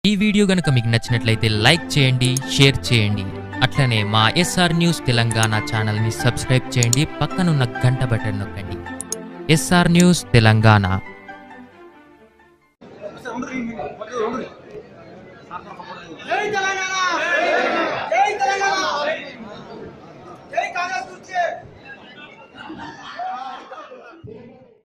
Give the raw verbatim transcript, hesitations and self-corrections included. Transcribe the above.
ఈ వీడియో గనుక మీకు నచ్చినట్లయితే లైక్ చేయండి, షేర్ చేయండి. అట్లనే మా ఎస్ఆర్ న్యూస్ తెలంగాణ ఛానల్ ని సబ్స్క్రైబ్ చేయండి, పక్కనున్న గంట బటన్ నొక్కండి. SR news Telangana. జై తెలంగాణ జై తెలంగాణ